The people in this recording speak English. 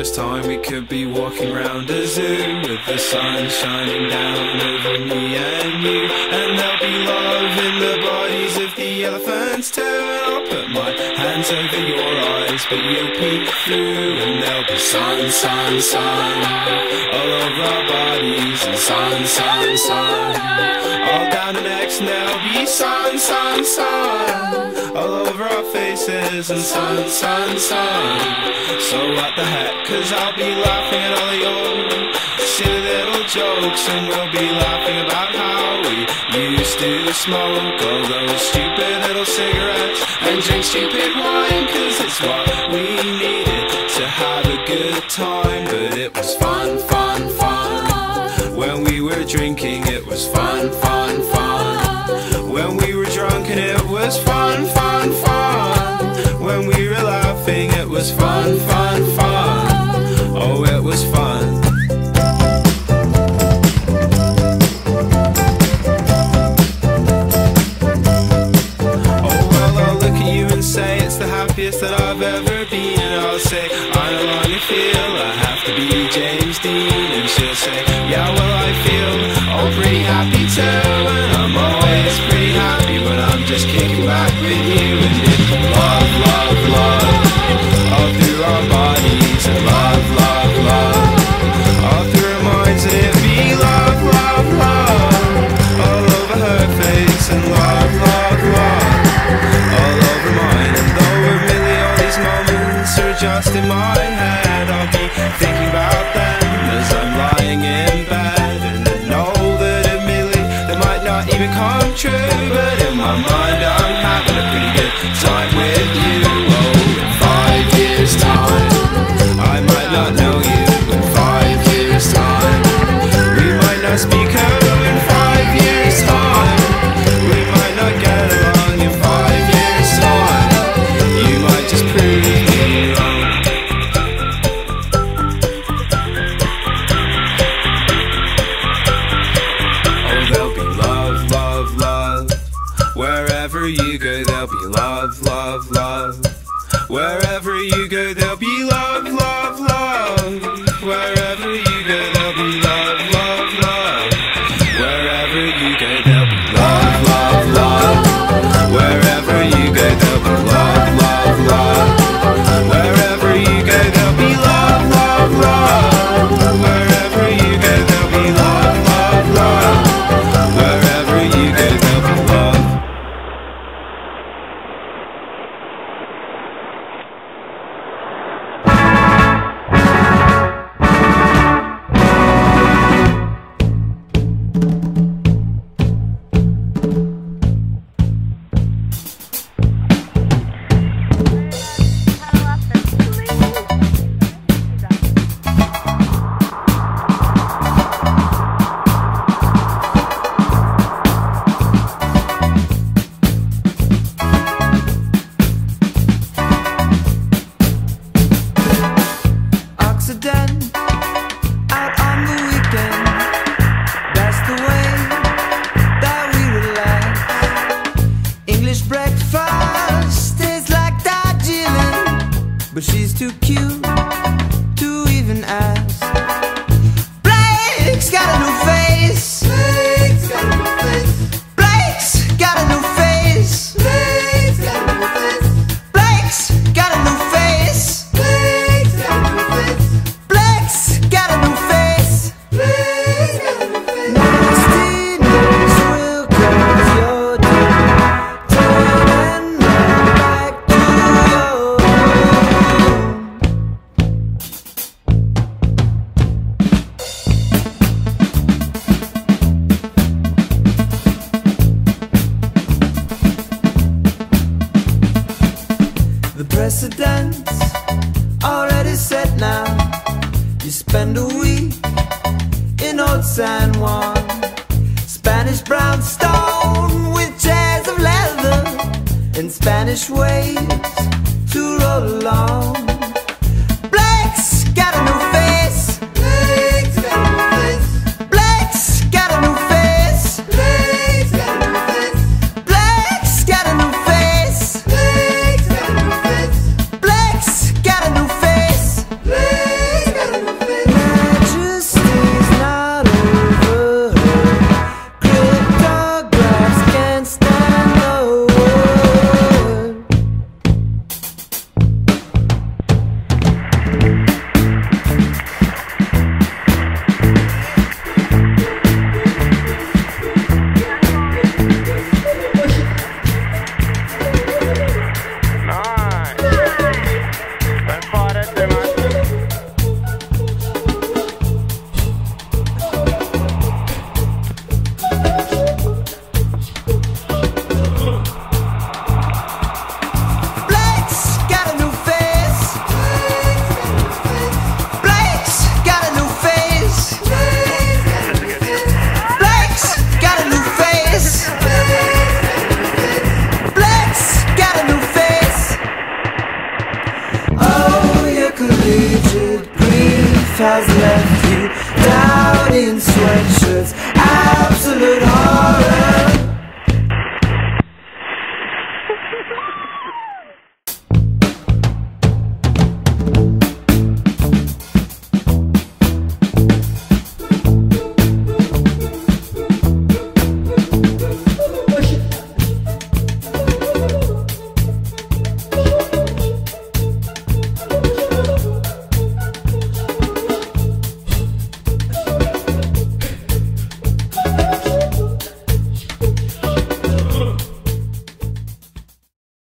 first time we could be walking round a zoo with the sun shining down over me and you. And there'll be love in the bodies of the elephants too. And I'll put my hands over your eyes, but you'll peek through. And there'll be sun, sun, sun all over our bodies, and sun, sun, sun all down the necks. And there'll be sun, sun, sun all over our faces, and sun, sun, sun. So what the heck, 'cause I'll be laughing at all of your silly little jokes, and we'll be laughing about how we used to smoke all those stupid little cigarettes and drink stupid wine, 'cause it's what we needed to have a good time. But it was fun, fun, fun when we were drinking. It was fun, fun, fun when we were drunk, and it was fun, fun, fun when we were laughing. It was fun, fun, fun. Oh, it was fun. Oh, well, I'll look at you and say it's the happiest that I've ever been. And I'll say, I no longer feel I have to be James Dean. And she'll say, yeah, well, I feel oh pretty happy too. And I'm always pretty happy when I'm just kicking back with you. And it's love, love, love all through our bodies, and love, love, love all through our minds. And it'd be love, love, love all over her face, and love, love, love all over mine. And though a million of these moments are just in my head, I'll be thinking about them as I'm lying in bed. And I know that admittedly they might not even come true, but in my mind I'm having a pretty good time with you. Oh, in 5 years time I might not know you. In 5 years time we might not speak. Oh, in 5 years time we might not get along. In 5 years time you might just prove me wrong. Oh, there'll be love, love, love wherever you go. There'll be love, love, love wherever you go. There'll be love, love, love wherever you go. There'll be love, love, love wherever you go. There'll be love, love, love wherever you go. There'll be love, love, love wherever you go. There'll be love, love, love wherever you go. There'll be love, love, love wherever you go. There'll be love. Out on the weekend, that's the way that we relax. English breakfast tastes like Darjeeling, but she's too cute to even ask. Blake's got a new face. Blake's got a new face. Blake's got a new face. Blake's got a new face. Blake's got a new face. Blake's got a new face. Blake's got a new face. Blake's got a new face. Nasty nose will close your door. Turn and run back to your home. The precedent's already set now. You spend a week in old San Juan.